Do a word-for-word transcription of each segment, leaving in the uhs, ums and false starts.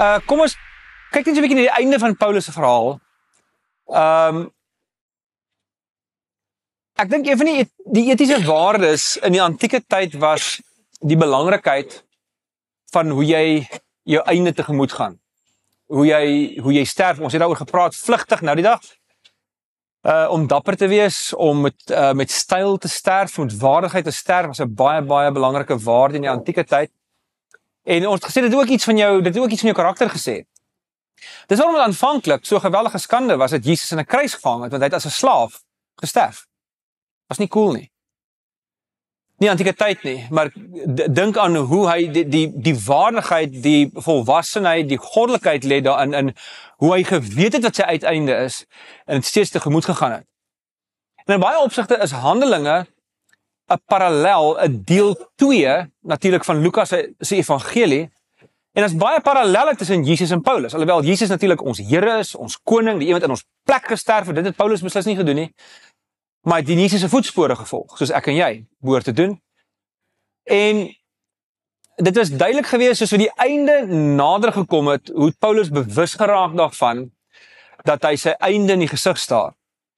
Uh, kom ons kyk net so 'n bietjie na die einde van Paulus se verhaal. Um, ek dink een van die, die etiese waardes in die antieke tyd was die belangrikheid van hoe jy jou einde tegemoet gaan. Hoe jy, hoe jy sterf. Ons het daaroor gepraat, vlugtig nou die dag. Uh, om dapper te wees, om met, uh, met styl te sterf, met waardigheid te sterf, was 'n baie, baie belangrike waarde in die antieke tyd. En ons het gesê, dit het ook iets van jou, dit het ook iets van jou karakter gesê. Dis waarom het aanvanklik so geweldige skande was dat Jesus in 'n kruis gevang het, want hy het as 'n slaaf gesterf. Was nie cool nie. Nie antieke tyd nie, maar dink aan hoe hy die, die, die waardigheid, die volwassenheid, die goddelikheid lê daarin, in hoe hy geweet het wat sy uiteinde is, en het steeds tegemoet gegaan het. En in baie opsigte is Handelinge 'n parallel, 'n deel twee, natuurlik van Lukas se evangelie, en as baie parallelle tussen Jesus en Paulus, alhoewel Jesus natuurlik ons Here is, ons koning, die iemand in ons plek gesterf het, dit het Paulus beslis nie gedoen nie, maar hy het die Jesus se voetspore gevolg, soos ek en jy behoort te doen. En dit was duidelik geweest, soos wat die einde nader gekom het, hoe Paulus bewus geraak daarvan, dat hy sy einde in die gesig staar.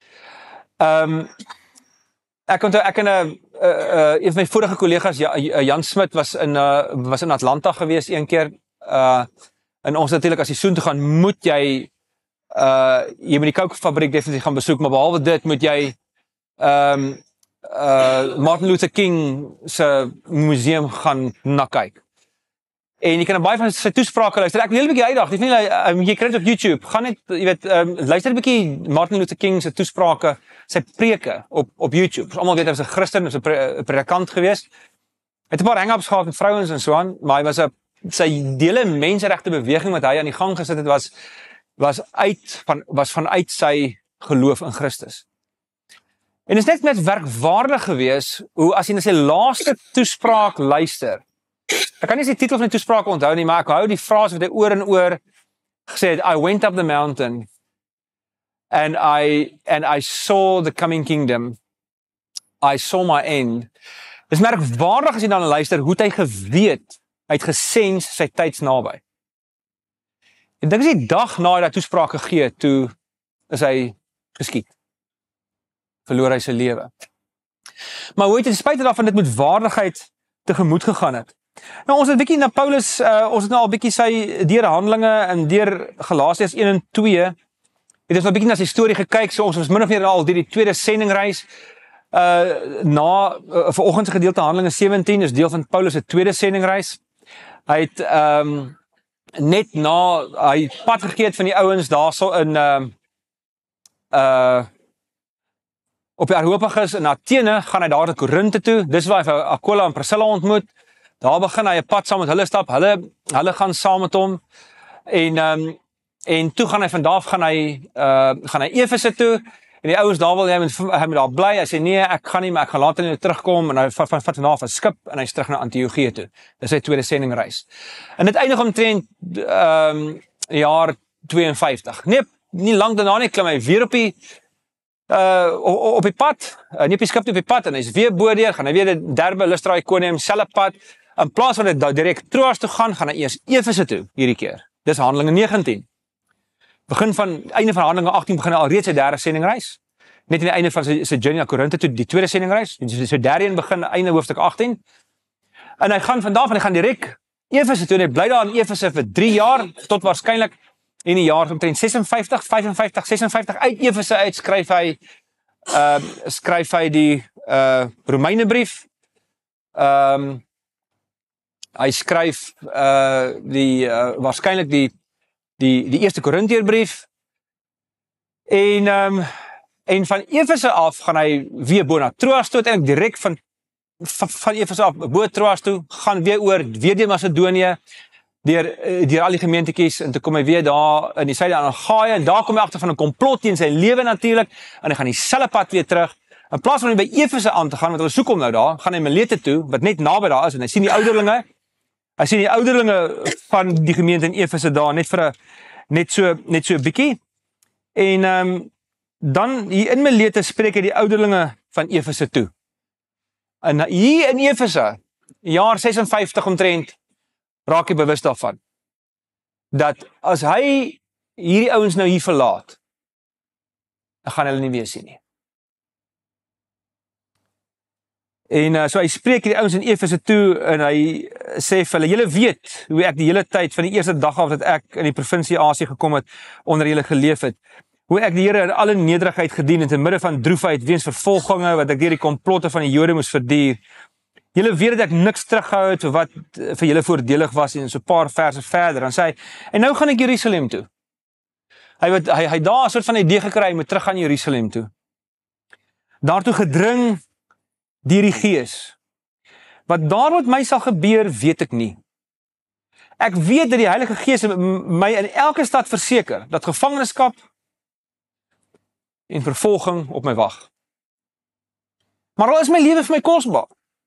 Um, ek onthou, ek en 'n uh, uh, een van my vorige kollegas, Jan Smit, was in, uh, was in Atlanta geweest een keer, uh, en ons natuurlijk as jy soen toe gaan, moet jy, uh, jy moet die koukfabriek definitief gaan besoek, maar behalwe dit, moet jy, um, uh, Martin Luther King se museum gaan na kyk. En jy kan baie van sy toesprake luister. Ek wil 'n bietjie uitdag. Jy weet um, jy kry dit op YouTube. Gaan net, jy weet, um, luister 'n bietjie Martin Luther King se toesprake, sy preke op op YouTube. Ons almal weet hy was 'n Christen, hy was 'n pre, predikant geweest. Hy het 'n paar hang-ups gehad met vrouens en so aan, maar hy was 'n sy hele menseregte beweging wat hy aan die gang gesit het was was uit van was vanuit sy geloof in Christus. En dit is net met werkwaardig gewees hoe as jy na sy laaste toespraak luister. Ek kan nie die titel van die toespraak onthou nie, maar ek hou die frase wat hy oor en oor gesê het, I went up the mountain and I and I saw the coming kingdom. I saw my end. Dis merkwaardig as jy dan luister hoe hy geweet, hy het gesens sy tyds naby. En dink as die dag na hy daai toespraak gegee, toe is hy geskiet. Verloor hy sy lewe. Maar hoe het ten spyte daarvan dit met waardigheid tegemoet gegaan het? Nou ons het 'n bietjie na Paulus, uh, ons het nou al 'n bietjie sy deur Handelinge en deur Galasiërs een en twee, het ons 'n bietjie na sy storie gekyk, so ons is min of meer al deur die tweede sendingreis, uh, na, uh, vanoggend se gedeelte Handelinge sewentien, is deel van Paulus se tweede sendingreis. Hy het, um, net na, hy pad gegee het van die ouens daar so in, uh, uh, op die Areopagus in Athene, gaan hy daar tot Korinthe toe, dis waar hy vir Aquila en Priscilla ontmoet. Daar begin hy 'n pad saam met hulle stap, hulle, hulle gaan saam met hom, en, um, en toe gaan hy vandaag, gaan hy, uh, gaan hy Efese toe, en die ouens daar wil hy met, hy met daar bly, hy sê nee, ek gaan nie, maar ek gaan later nie terugkom, en hy vat van, van vanaf 'n skip, en hy is terug na Antiochië toe. Dis sy tweede sendingreis. En dit eindig omtrent, um, jaar tweeënvyftig. Nee, nie lang daarna nie, klim hy weer op die, Uh, op, op die pad, uh, nie op die skip, op die pad, en hy is weer bo deur, gaan hy weer die Derbe, Lystra, Iconium, selfe pad, in plaas van dit direk Troas toe gaan, gaan hy eers Efese toe, hierdie keer. Dis Handelinge negentien. Begin van, einde van Handelinge agttien, begin hy al reeds sy derde sendingreis. Net in die einde van sy, sy journey na Korinthe toe, die tweede sendingreis, sy derde een begin, einde hoofstuk agttien. En hy gaan vandaag, en hy gaan direk Efese toe, en hy bly daar in Efese vir drie jaar, tot waarskynlik in die jaar omtrent sesenvyftig, vyfenvyftig, sesenvyftig, uit Efese uit skryf hy, uh, skryf hy die uh, Romeinebrief, um, hy skryf uh, die, uh, waarskynlik die, die, die eerste Korinteërbrief, en, um, en van Efese af gaan hy weer bo na Troas toe, en direk van, van, van Efese af, bo Troas toe, gaan weer oor, weer deur Macedonië, deur, deur al die gemeentekies, en toe kom hy weer daar in die suide aan Gaia, en daar kom hy agter van 'n komplot teen sy lewe natuurlik, en hy gaan die selfe pad weer terug, in plaas van hy by Efese aan te gaan, want hulle soek hom nou daar, gaan hy Milete toe, wat net naby daar is, en hy sien die ouderlinge, hy sien die ouderlinge van die gemeente in Efese daar, net vir 'n, net so, net so 'n bietjie, en um, dan hier in Milete spreek hy die ouderlinge van Efese toe, en hier in Efese, jaar sesenvyftig omtrent, raak jy bewus daarvan. dat as hy hierdie ouens nou hier verlaat, dan gaan hulle nie weer sien nie. En uh, so hy spreek die ouens in Efese toe, en hy sê vir hulle, julle weet hoe ek die hele tyd, van die eerste dag af dat ek in die provinsie Asie gekom het, onder julle geleef het, hoe ek die Here in alle nederigheid gedien het, in midde van droefheid, weens vervolginge, wat ek deur die komplotte van die Jode moes verduur. Julle weet dat ek niks teruggehou het, wat vir julle voordelig was, en so 'n paar verse verder, dan sê hy, en nou gaan ek Jerusalem toe. Hy het hy, hy daar 'n soort van idee gekry, hy moet terug gaan Jerusalem toe. Daartoe gedring deur die Gees. Wat daar met my sal gebeur, weet ek nie. Ek weet dat die Heilige Gees my in elke stad verseker, dat gevangenskap en vervolging op my wag. Maar al is my lewe vir my kosbaar,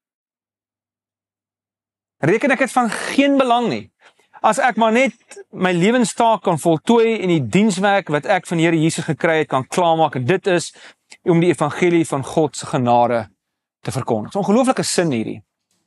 reken ek dit van geen belang nie, as ek maar net my lewenstaak kan voltooi en die dienswerk wat ek van die Here Jesus gekry het, kan klaarmaak, en dit is om die evangelie van God se genade te verkondig. Dit is 'n ongelooflike sin hierdie.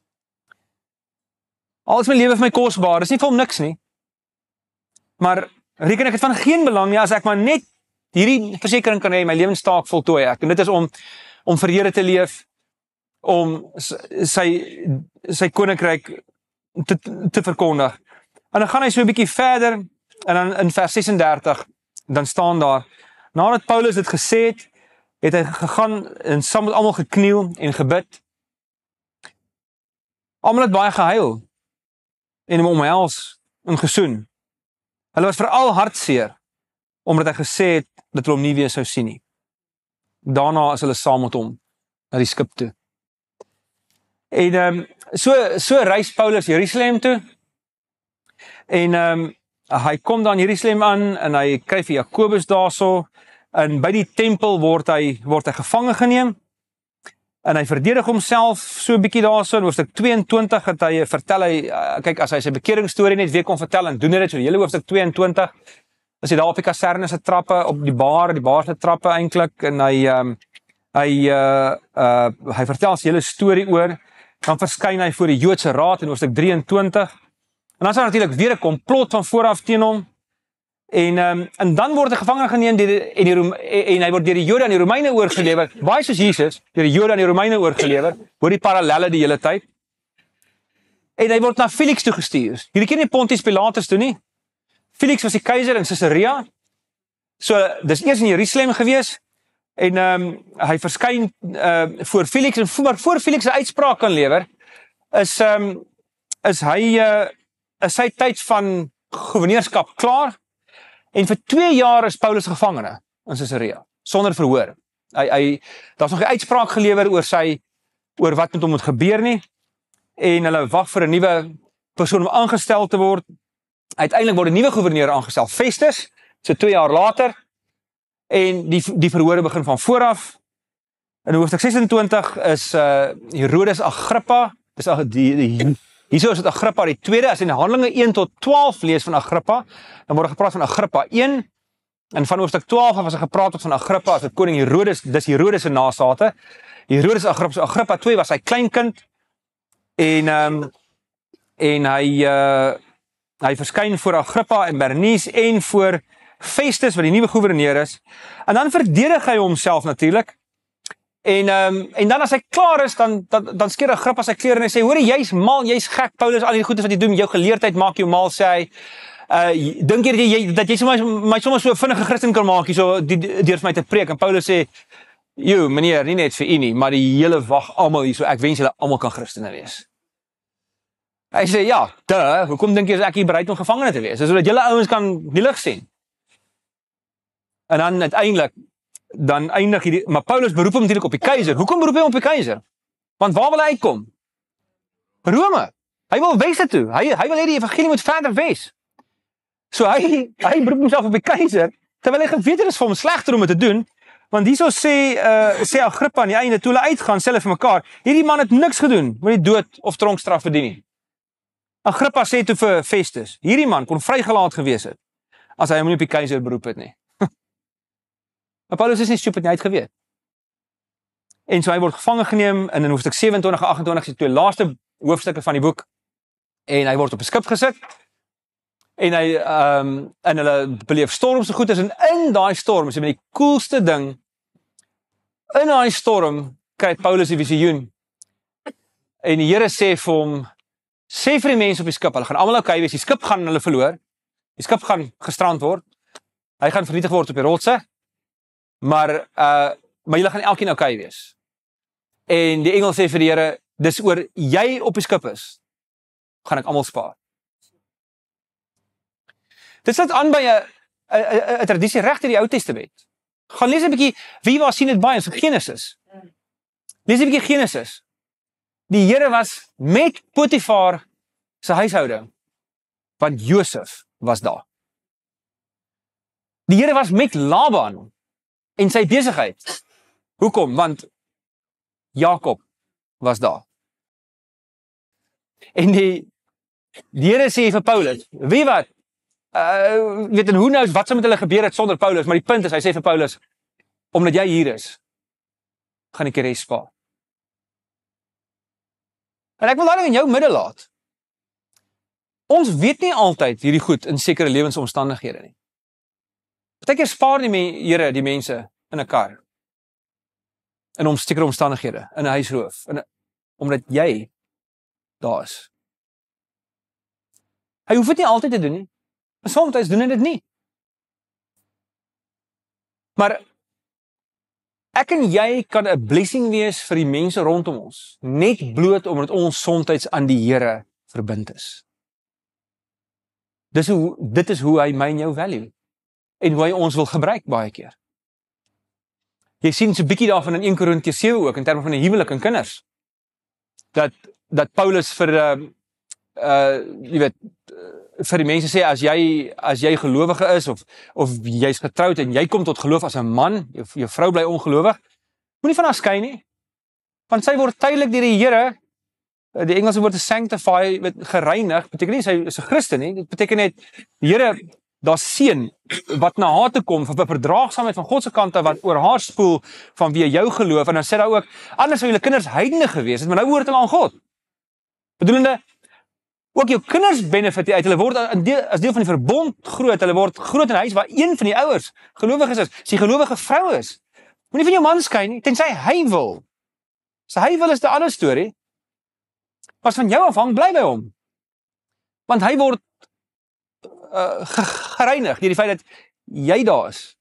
Al is my lewe vir my kosbaar, dis nie vir hom niks nie, maar reken ek dit van geen belang nie, as ek maar net hierdie versekering kan hê, my lewenstaak voltooi ek, en dit is om, om vir Here te leef, om sy, sy koninkryk te, te verkondig. En dan gaan hy so 'n bietjie verder, en dan in vers sesendertig, dan staan daar, nadat Paulus dit gesê het, het hy gegaan en saam met almal gekniel en gebid. Almal het baie gehuil, en hom omhels en gesoen. Hulle was veral hartseer, omdat hy gesê het, dat hulle hom nie weer sou sien nie. Daarna is hulle saam met hom na die skip toe. En um, so, so reis Paulus Jerusalem toe, en um, hy kom dan Jerusalem aan, en hy kry vir Jakobus daarso, en by die tempel word hy, word hy gevange geneem, en hy verdedig homself so 'n bietjie daarso, in hoofstuk tweeëntwintig, het hy vertel, hy, uh, kyk, as hy sy bekeringsstorie net weer kon vertel, en doen hy dit, so die hele hoofstuk tweeëntwintig, is hy daar op die kaserne se trappe, op die bar, die bar se trappe eintlik, en hy, um, hy, uh, uh, hy vertel sy hele storie oor, dan verskyn hy voor die Joodse Raad in hoofstuk drieëntwintig, en dan is daar natuurlik weer 'n komplot van vooraf teen hom, en, um, en dan word hy gevange geneem, die, en, die, en hy word deur die Jode aan die Romeine oorgelewer, baie soos Jesus, deur die Jode aan die Romeine oorgelewer, hoor die parallelle die hele tyd, en hy word na Felix toegestuur. Hierdie keer nie Pontius Pilatus toe nie, Felix was die keiser in Caesarea, so dis eers in Jerusalem gewees, en um, hy verskyn uh, voor Felix, en voor, voor Felix 'n uitspraak kan lewer, is, um, is hy, uh, is sy tyd van gouverneurskap klaar, en vir twee jaar is Paulus gevangene in Caesarea, sonder verhoor. Hy, hy, daar is nog 'n uitspraak gelewer oor sy, oor wat met hom moet gebeur nie, en hulle wag vir 'n nuwe persoon om aangestel te word. Uiteindelik word 'n nuwe gouverneur aangestel, Festus, so twee jaar later, en die, die verhore begin van vooraf. In hoofstuk sesentwintig is uh, Herodes Agrippa, dis die, die hierso is dit Agrippa die tweede, as in Handelinge een tot twaalf lees van Agrippa, dan word er gepraat van Agrippa een, en van hoofstuk twaalf af as er gepraat word van Agrippa, as dit koning Herodes, dis Herodes se nasate, Herodes Agrippa, so Agrippa twee was sy kleinkind, en, um, en hy, uh, hy verskyn voor Agrippa en Bernice, en voor Festus, wat die nuwe gouverneur is, en dan verdedig hy homself natuurlik, En, um, en dan as hy klaar is, dan, dan, dan skeer Agrippa sy klere en hy sê, hoor, jy's mal, jy's gek, Paulus, al die goedes wat jy doen, jou geleerdheid maak jou mal, sê hy, uh, dink jy, jy dat jy soms, my soms so vinnige Christen kan maak, so deur vir my te preek, en Paulus sê, joh, meneer, nie net vir u nie, maar die hele wag almal hier, so ek wens julle almal kan Christene wees. Hy sê, ja, duh, hoekom dink jy is ek hier bereid om gevangene te wees, sodat julle ouens kan die lig sien. En dan uiteindelik, dan eindig hierdie, maar Paulus beroep hom natuurlijk op die keizer. Hoekom beroep hy hom op die keizer? Want waar wil hy uitkom? Rome. Hy wil wese toe. Hy, hy wil hê die evangelie moet verder wees. So hy, hy beroep homself op die keizer, terwyl hy geweet het is vir hom slegter om dit te doen, want hierso sê, uh, sê Agrippa aan die einde, toe hulle uitgaan, sê hulle vir mekaar, hierdie man het niks gedoen, met die dood of tronkstraf verdien nie. Agrippa sê toe vir Festus, hierdie man kon vrygelaat gewees het, as hy hom nie op die keizer beroep het nie. Maar Paulus is nie stupid nie, hy het geweet. En so hy word gevangen geneem, en in hoofstuk sewentwintig en agentwintig is die twee laaste hoofstukke van die boek, en hy word op 'n skip gesit, En hy, um, en hulle beleef storms so goed is, en in daai storm, is die coolste ding, in daai storm, kry Paulus die visioen, en die Here sê vir hom, sê vir die mense op die skip, hulle gaan almal okay wees, die skip gaan hulle verloor, die skip gaan gestrand word, hy gaan vernietig word op die rotse, maar, uh, maar julle gaan elkeen okay wees. En die engel sê vir die Here, dis oor jy op die skip is, gaan ek almal spaar. Dit sluit aan by 'n tradisie reg uit die Ou Testament. Gaan lees 'n bietjie, wie waar sien dit baie, in Genesis. Lees 'n bietjie Genesis. Die Here was met Potifar se huishouding, want Josef was daar. Die Here was met Laban en sy besigheid. Hoekom? Want Jakob was daar. En die, die Here sê vir Paulus, wie wat, uh, weet en hoe nou, wat sou met hulle gebeur het sonder Paulus, maar die punt is, hy sê vir Paulus, omdat jy hier is, gaan ek die res spaar. En ek wil daar in jou midde laat. Ons weet nie altyd hierdie goed in sekere lewensomstandighede nie. Partykeer spaar die me, Here die mense in 'n kar, in om sekere omstandighede, in 'n huisroof, in 'n, omdat jy daar is. Hy hoef dit nie altyd te doen nie, maar soms doen hy dit nie. Maar ek en jy kan 'n blessing wees vir die mense rondom ons, net bloot omdat ons soms aan die Here verbind is. Dis hoe, dit is hoe hy my en jou value, en hoe hy ons wil gebruik baie keer. Jy sien so 'n bietjie daarvan in een Korintiërs sewe ook, in terme van 'n huwelik en kinders. Dat, dat Paulus vir, uh, uh, jy weet, vir die mense sê, as jy, as jy gelowige is, of, of jy's getroud, en jy kom tot geloof as 'n man, jou, jou vrou bly ongelowig, moenie van haar skei nie, want sy word tydelik deur die Here, die Engelse woord is sanctify, gereinig, beteken nie, sy is 'n Christen nie, dit beteken net, die Here, daar seën, wat na haar toe kom, van verdraagsaamheid van God se kant af, wat oor haar spoel, van wie jou geloof, en dan sê daar ook, anders sou julle kinders heidene gewees het, maar nou behoort hulle aan God. Bedoelende, ook jou kinders benefit uit, hulle word as deel van die verbond groot, hulle word groot in huis, waar een van die ouers gelowig is, as die gelowige vrou is. Moenie van jou man skei nie, tensy hy wil. So hy wil is 'n ander storie, maar van jou afhang, bly by hom. Want hy word uh, gereinig deur die feit dat jy daar is.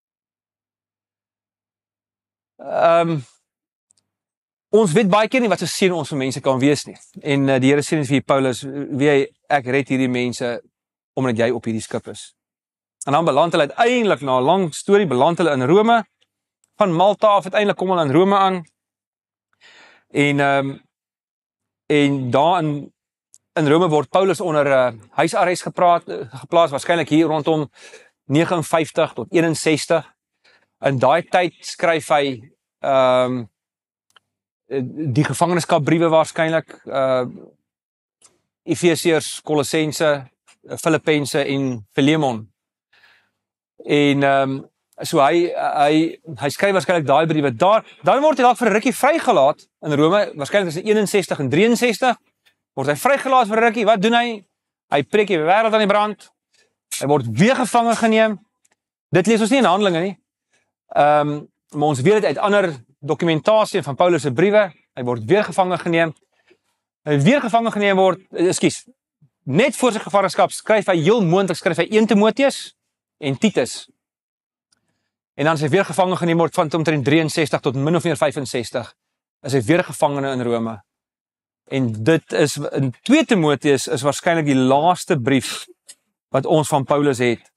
Um, ons weet baie keer nie wat so seën ons vir mense kan wees nie. En uh, die Here sê net vir Paulus, wie ek red hierdie mense omdat jy op hierdie skip is. En dan beland hulle uiteindelik na 'n lang storie beland hulle in Rome. Van Malta af uiteindelik kom hulle in Rome aan. En um, en daar in in Rome word Paulus onder uh, huisarrest gepraat geplaas, waarskynlik hier rondom vyf negenenvyftig tot eenensestig. In daai tyd skryf hy ehm um, die gevangenskapbriewe waarskynlik, uh Efesiërs, Kolossense, Filippense en Filemon. En ehm um, so hy hy hy skryf waarskynlik daai briewe daar. Dan word hy dalk vir 'n rukkie vrygelaat in Rome, waarskynlik tussen eenensestig en drieënsestig. Word hy vrygelaat vir 'n rukkie. Wat doen hy? Hy preek die wêreld aan die brand. Hy word weer gevange geneem. Dit lees ons nie in Handelinge nie. Ehm um, maar ons weet dit uit ander dokumentasie van Paulus se briewe. Hy word weer gevange geneem. Hy weer gevange geneem word, ekskuus. Net voor sy gevangenskap skryf hy heel moontlik skryf hy een Timoteus en Titus. En dan is hy weer gevange geneem word van omtrent drieënsestig tot min of meer vyfensestig. Is hy weer gevangene in Rome. En dit is in twee Timoteus is waarskynlik die laaste brief wat ons van Paulus het.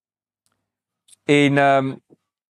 En ehm um,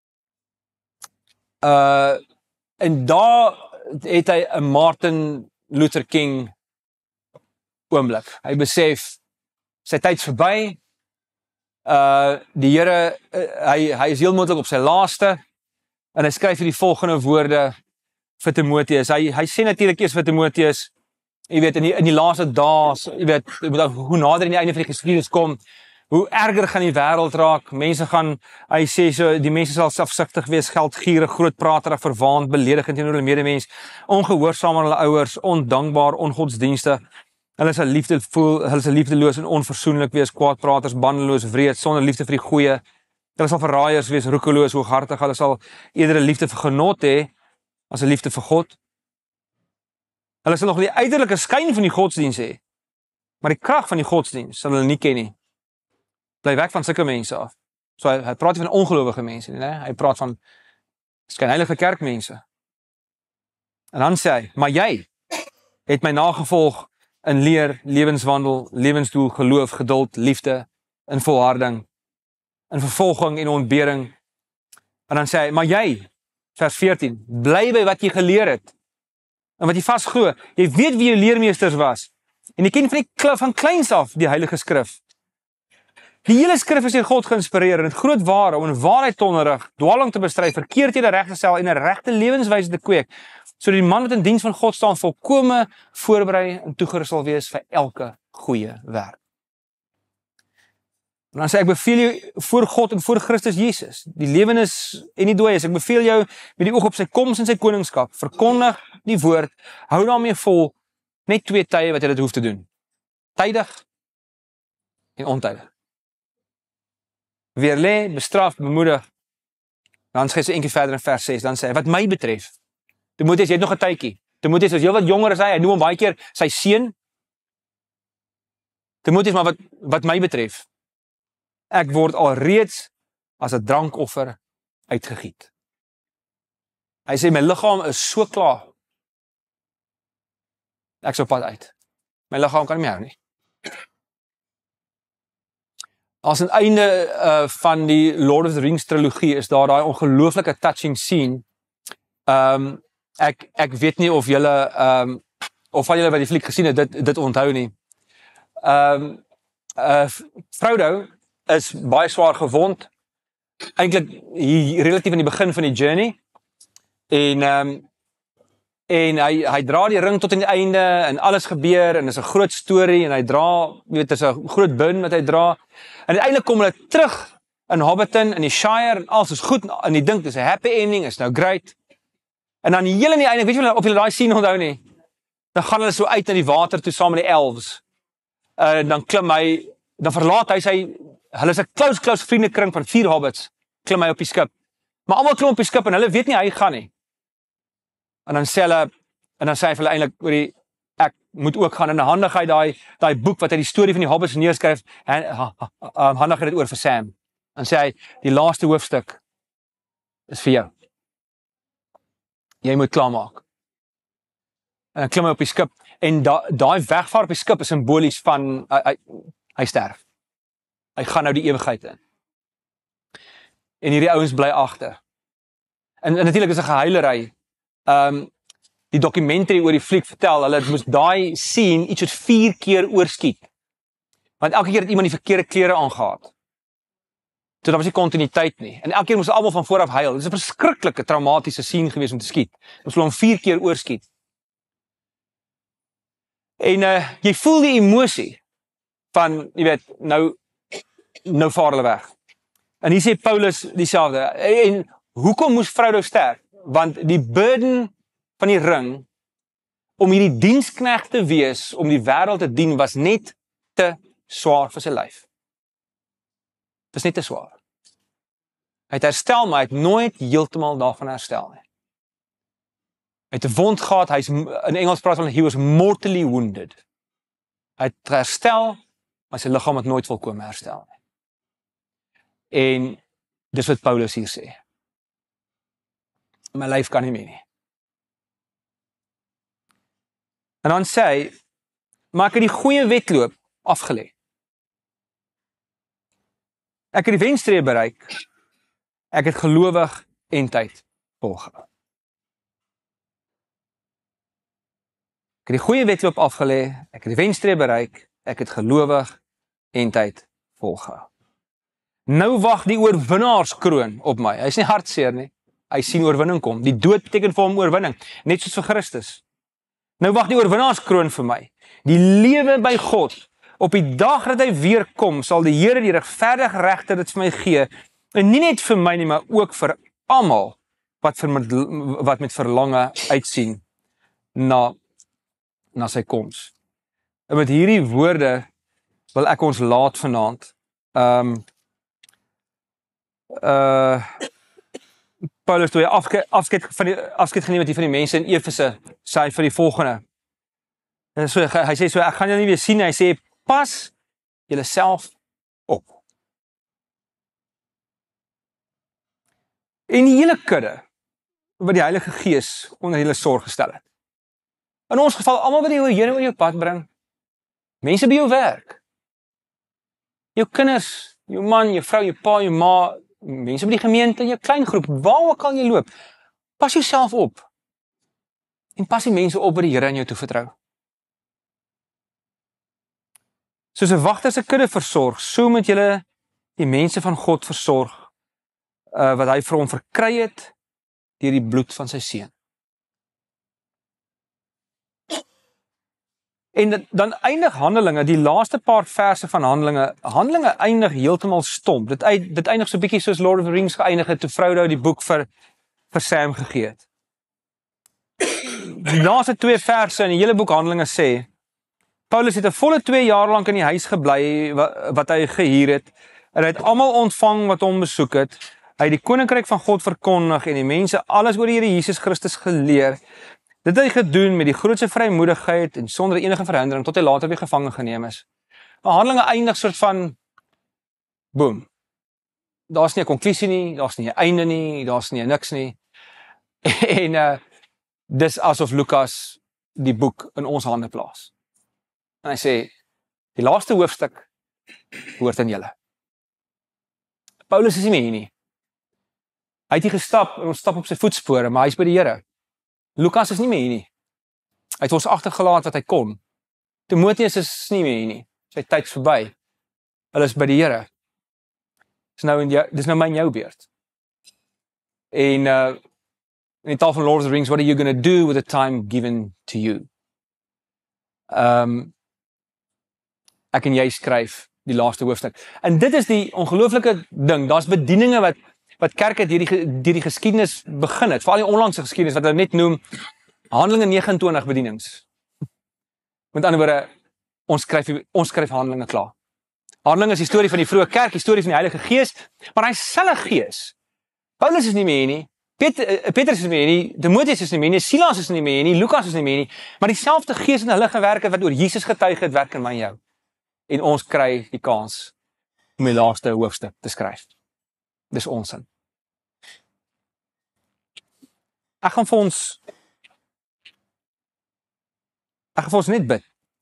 uh en daar het hy 'n Martin Luther King oomblik. Hy besef sy tyd's verby. Uh die Here uh, hy hy is heel moontlik op sy laaste en hy skryf hier die volgende woorde vir Timoteus. Hy hy sê natuurlik eers vir Timoteus, jy weet in die in die laaste dae, jy weet hoe nader aan die einde van die geskiedenis kom, hoe erger gaan die wêreld raak. Mense gaan, hy sê so, die mense sal selfsugtig wees, geldgierig, grootpraterig, verwaand, beledigend teenoor hulle medemens, ongehoorsaam aan hulle ouers, ondankbaar, ongodsdienstig. Hulle sal liefde voel, hulle sal liefdeloos en onversoenlik wees, kwaadpraters, bandeloos, wreed, sonder liefde vir die goeie. Hulle sal verraaiers wees, roekeloos, hooghartig. Hulle sal eerder 'n liefde vir genot hê as 'n liefde vir God. Hulle sal nog die uiterlike skyn van die godsdiens hê, maar die krag van die godsdiens sal hulle nie ken nie. Bly weg van sulke mense af. So hy, hy praat nie van ongelowige mense nie, né? Hy praat van skynheilige kerkmense. En dan sê hy, maar jy het my nagevolg in leer, lewenswandel, lewensdoel, geloof, geduld, liefde, in volharding, in vervolging en ontbering. En dan sê hy, maar jy, vers veertien, bly by wat jy geleer het, en wat jy vasglo, jy weet wie jou leermeesters was, en jy ken van die klif van kleins af die heilige skrif. Die hele skrif is deur God geïnspireer, en het groot ware, om in waarheid te onderrig, dwaling te bestry, verkeerdhede reg te stel, en 'n regte lewenswyse te kweek, sodat die man wat in diens van God staan, volkome voorberei en toegerus sal wees vir elke goeie werk. En dan sê ek beveel jou voor God en voor Christus Jesus, die lewenis en die dooies, ek beveel jou met die oog op sy koms en sy koningskap, verkondig die woord, hou daarmee vol, net twee tye wat jy dit hoef te doen. Tydig en ontydig. Weerlê, bestraf, bemoedig. Dan sê hy so eentjie verder in vers ses, dan sê hy, wat my betref, Timoteus, jy het nog 'n tydjie. Timoteus is heel wat jonger as hy, hy noem hom baie keer sy seun. Timoteus, maar wat, wat my betref, ek word alreeds as 'n drankoffer uitgegiet. Hy sê, my liggaam is so klaar, ek is op pad uit. My liggaam kan nie meer hou nie. As 'n einde uh, van die Lord of the Rings trilogie is daar daai ongelooflike touching scene. Um, ek ek weet nie of julle um, of van julle wat die fliek gesien het dit dit onthou nie. Um, uh, Frodo is baie swaar gewond. Eintlik hier relatief aan die begin van die journey. En um, en hy hy dra die ring tot aan die einde en alles gebeur en dis 'n groot storie en hy dra, jy weet, dis 'n groot burden wat hy dra. En uiteindelik kom hulle terug in Hobbiton in die Shire en alles is goed en die dink dis 'n happy ending, is nou great. En dan heel aan die einde, weet jy of julle daai scene onthou nie? Dan gaan hulle so uit na die water toe saam met die elves. En uh, dan klim hy, dan verlaat hy sy, hulle is 'n close close vriendekring van vier hobbits, klim hy op die skip. Maar almal klim op die skip en hulle weet nie hy gaan nie. En dan sê hulle, en dan sê hy vir hulle eintlik oor die, ek moet ook gaan, en dan handig hy daai daai boek wat hy die storie van die hobbits neerskryf, en ha, ha, ha, handig hy dit oor vir Sam. Dan sê hy, die laaste hoofstuk is vir jou. Jy moet klaarmaak. En dan klim hy op die skip, en daai da, wegvaar op die skip is simbolies van, hy, hy, hy sterf. Hy gaan nou die ewigheid in. En hierdie ouens bly agter. En, en natuurlik is 'n gehuilery. Um, die documentary oor die fliek vertel, hulle moes daai scene iets wat vier keer oorskiet. Want elke keer het iemand die verkeerde klere aangehad. So daar was nie kontinuïteit nie. En elke keer moes almal van vooraf huil. Dit is 'n verskriklike traumatiese scene gewees om te skiet. Ons wil hom vier keer oorskiet. En uh, jy voel die emosie van, jy weet, nou nou vaar hulle weg. En hier sê Paulus dieselfde. En hoekom moes Frodo sterf? Want die burden van die ring om hierdie diensknegt te wees, om die wêreld te dien, was net te swaar vir sy lyf. Dit is net te swaar. Hy het herstel, maar hy het nooit heeltemal daarvan herstel nie. Hy het 'n wond gehad, hy's in Engels praat van he was mortally wounded. Hy het herstel, maar sy liggaam het nooit volkome herstel nie. En dis wat Paulus hier sê. My lyf kan nie meer nie. En dan sê hy, maar ek het die goeie wedloop afgelê. Ek het die wenstreep bereik. Ek het gelowig en tyd volgehou. Ek het die goeie wedloop afgelê, ek het die wenstreep bereik, ek het gelowig en tyd volgehou. Nou wag die oorwinnaarskroon op my. Hy is nie hartseer nie. Hy sien oorwinning kom. Die dood beteken vir hom oorwinning, net soos vir Christus. Nou wag die oorwinnaarskroon vir my. Die lewe by God. Op die dag dat hy weer kom, sal die Here die regverdige regter dit vir my gee. En nie net vir my nie, maar ook vir almal wat vir met, wat met verlange uitsien na na sy koms. En met hierdie woorde wil ek ons laat vanaand. Um, uh, Paulus, toe hy afge, afskeid, van die, afskeid geneem het hier van die mense in Efese, sê hy vir die volgende. En so, hy sê so, ek gaan julle nie weer sien, hy sê, pas julle self op. En die hele kudde, wat die Heilige Gees onder julle sorg gestel het. In ons geval, almal wat die Here oor jou pad bring, mense by jou werk, jou kinders, jou man, jou vrou, jou pa, jou ma, mense by die gemeente, jou klein groep, waar ook al jy loop, pas jouself op. En pas die mense op wat die Here aan jou toevertrou. Soos 'n wagter se kudde versorg, so moet julle die mense van God versorg, uh, wat hy vir hom verkry het, deur die bloed van sy seun. En dan eindig Handelinge, die laaste paar verse van Handelinge, Handelinge eindig heeltemal stomp. Dit, dit eindig so bietjie soos Lord of the Rings geëindig het, toe Frodo die boek vir, vir Sam gegee het. Die laaste twee verse in die hele boek Handelinge sê, Paulus het 'n volle twee jaar lank in die huis gebly wat, wat hy gehuur het, en hy het almal ontvang wat hom besoek het. Hy het die koninkryk van God verkondig en die mense alles oor die Here Jesus Christus geleer. Dit het hy gedoen met die grootste vrymoedigheid en sonder enige verhindering tot hy later weer gevange geneem is. Maar Handelinge eindig soort van boom. Daar's nie 'n konklusie nie, daar's nie 'n einde nie, daar's nie 'n niks nie. En uh, dis asof Lukas die boek in ons hande plaas. En hy sê, die laaste hoofstuk behoort aan julle. Paulus is nie meer hier nie. Hy het hier gestap en ons stap op sy voetspore, maar hy is by die Here. Lukas is nie meer hier nie. Hy het ons agtergelaat wat hy kon. Timoteus is nie meer hier nie. Sy tyd is verby. Hulle is by die Here. Dis nou in jou, dis nou my en jou beurt. En uh, in die taal van Lord of the Rings, what are you going to do with the time given to you? Um, ek en jy skryf die laaste hoofstuk. En dit is die ongelooflike ding, daar's bedieninge wat wat kerke deur die, deur die geskiedenis begin het, veral die onlangse geskiedenis, wat hulle net noem, Handelinge neges en twintig bedienings. Met ander woorde, ons skryf, ons skryf Handelinge klaar. Handelinge is die storie van die vroeë kerk, die storie van die Heilige Gees, maar hy selfe Gees. Paulus is nie meer nie, Peter, Petrus is nie meer nie, Timoteus is nie meer nie, Silas is nie meer nie, Lukas is nie meer nie, maar dieselfde Gees in hulle gewerk het, wat oor Jesus getuig het, werk in my en jou. En ons kry die kans om die laaste hoofstuk te skryf. Dis ons sin. Ek gaan vir ons ek gaan vir ons net bid.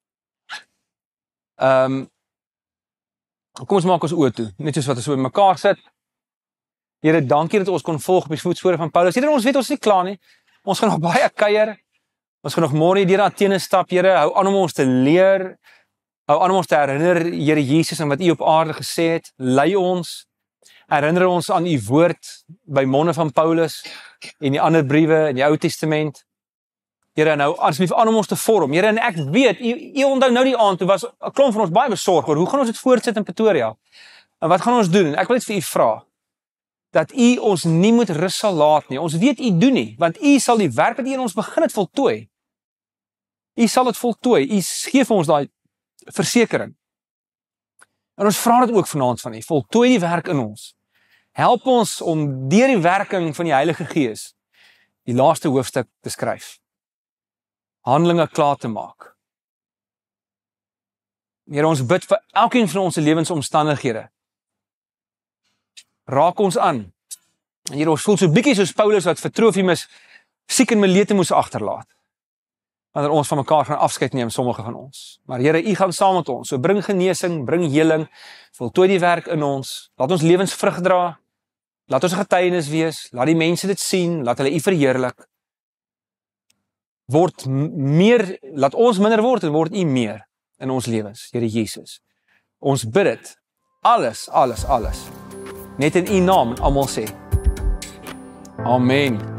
Ehm um, kom ons maak ons oë toe, net soos wat ons so by mekaar sit. Here, dankie dat ons kon volg op die voetspore van Paulus. Here, ons weet ons is nie klaar nie. Ons gaan nog baie kuier. Ons gaan nog môre deur Athene stap, Here. Hou aan om ons te leer. Hou aan om ons te herinner, Here Jesus, en wat U op aarde gesê het. Lei ons. Herinner ons aan U woord by monde van Paulus en die ander briewe in die Ou Testament. Here, nou asseblief aan om ons te vorm. Here, en ek weet, U, U onthou nou die aand, toe was 'n klomp van ons baie besorg oor hoe gaan ons dit voortsit in Pretoria? En wat gaan ons doen? En ek wil net vir U vra dat U ons nie moet rus sal laat nie. Ons weet U doen nie, want U sal die werk wat U in ons begin het voltooi. U sal dit voltooi. U gee vir ons daai versekering. En ons vra dit ook vanaand van U. Voltooi die werk in ons. Help ons om deur die werking van die Heilige Gees die laaste hoofstuk te skryf. Handelinge klaar te maak. Here, ons bid vir elkeen van ons lewensomstandighede. Raak ons aan. En Here, ons voel so bietjie soos Paulus wat vir Trofimus siek en Milete moes agterlaat. Wanneer ons van mekaar gaan afskeid neem, sommige van ons. Maar Here, U gaan saam met ons. So bring genesing, bring heling, voltooi die werk in ons. Laat ons lewens vrug dra. Laat ons 'n getuienis wees. Laat die mense dit sien. Laat hulle U verheerlik. Word meer, laat ons minder word en word U meer in ons lewens, Here Jesus. Ons bid dit. Alles, alles, alles. Net in U naam en almal sê. Amen.